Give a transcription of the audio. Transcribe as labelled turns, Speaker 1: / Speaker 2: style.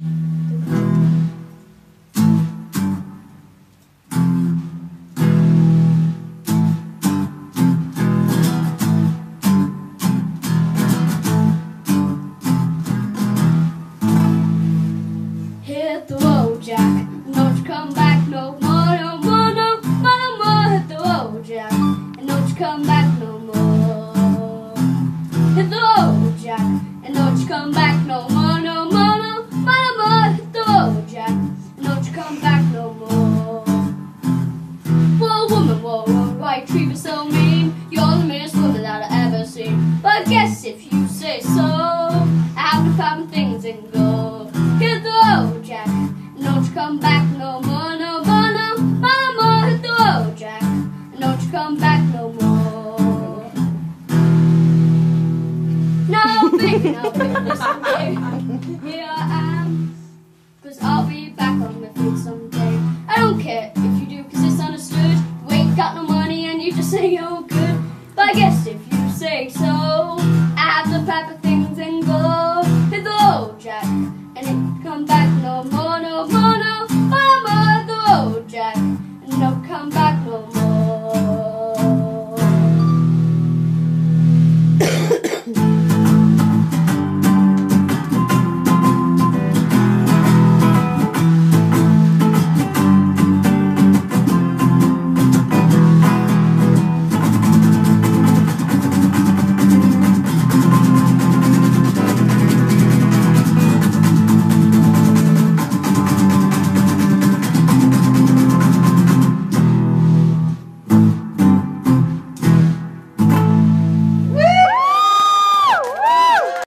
Speaker 1: Hit the road, Jack. Don't you come back no more, no more, no more, no more. Hit the road, Jack. And don't you come back no more. Hit the road, Jack. And don't you come back no more, no more, no more, no more. Hit the road, Jack. And don't you come back no more. Whoa, woman, why you treat me so mean? You're the meanest woman that I've ever seen. But I guess if you say so, I have to pack my things and go. Hit the road, Jack. Don't you come back no more, no more, no more, no more. Hit the road, Jack. And don't you come back no more. Now I'm thinking I'll be listening. Here I am.